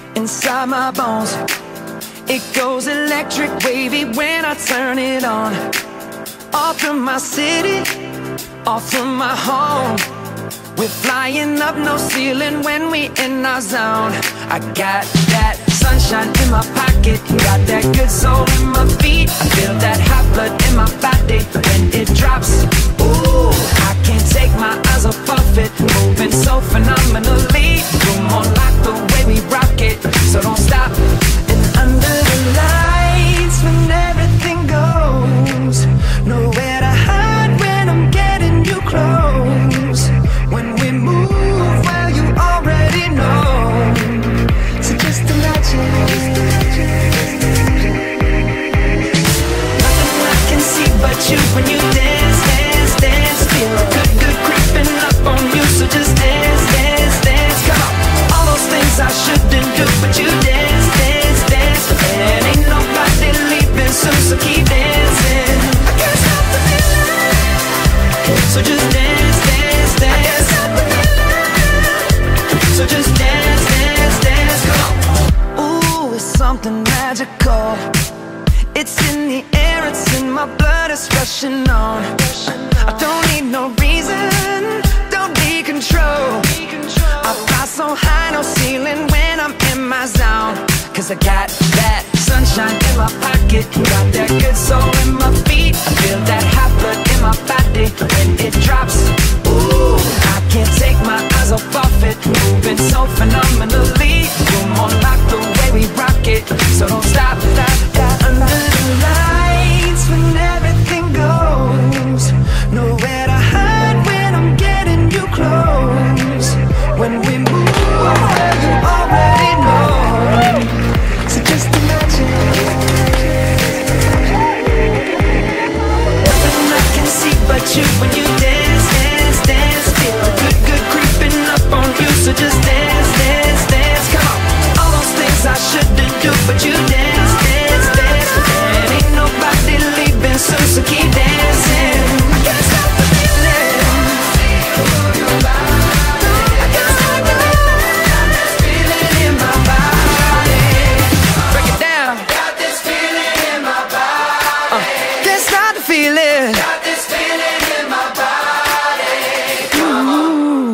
inside my bones. It goes electric wavy when I turn it on. Off from my city, off from my home. We're flying up, no ceiling when we in our zone. I got that sunshine in my pocket, got that good soul in my feet. I feel that hot blood in my body when it drops. Ooh, I can't take my eyes off of it, moving so phenomenally. You're more like the way we rock it, so don't stop. And under the lights when everything goes, nowhere to hide when I'm getting you close. When we move, well, you already know. So just imagine. Nothing I can see but you when you dance, dance, dance. Feel good, good creeping up on you. So just dance, dance, dance. Come on. All those things I shouldn't do, but you dance, dance, dance. And ain't nobody leaving soon, so keep dancing. I can't stop the feeling. So just dance, dance, dance. I can't stop the feeling. So just dance, dance, dance. Come on. Ooh, it's something magical. It's in the air, it's in my blood, it's rushing on. I don't need no reason, don't need control. I fly so high, no ceiling when I'm in my zone. Cause I got that sunshine in my pocket, got that good soul in my feet. I feel that hot blood in my body when it drops. Ooh, I can't take my eyes off of it, moving so phenomenally. You're more like the way we rock it, so don't stop, stop, stop. Under the lights when everything goes, nowhere to hide when I'm getting you close. When we move, well, you already know. So just imagine. Nothing I can see but you when you dance, dance, dance. Feel good, good creeping up on you. So just dance, dance, dance. Come on. All those things I shouldn't do, but you dance, dance, dance. And ain't nobody leaving soon, so keep dancing. I can't stop the feeling. I can't stop the feeling in my body. Break it down. Got this feeling in my body. Can't stop the feeling. Got this feeling in my body. Come on.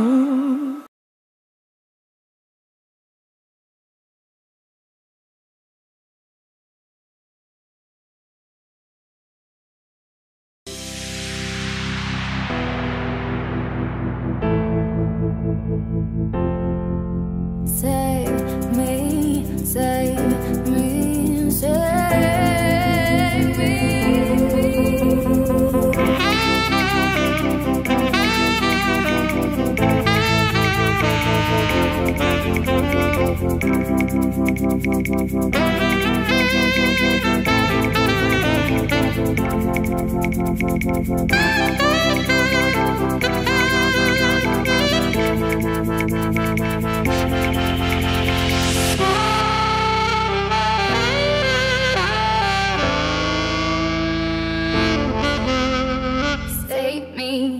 Save me, save me, save me. Save me.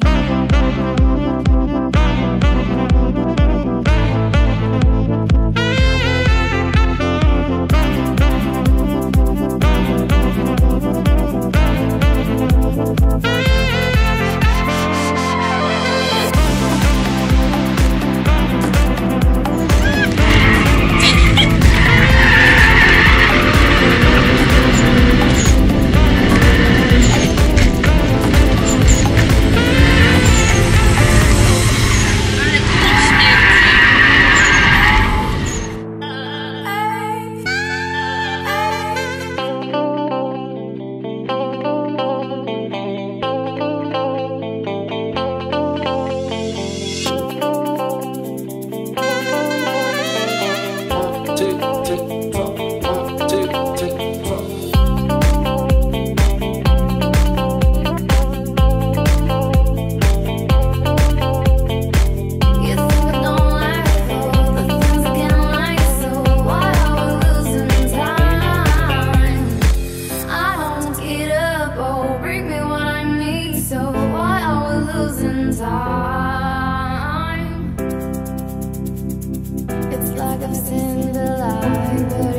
time. It's like I've seen the light. fly, but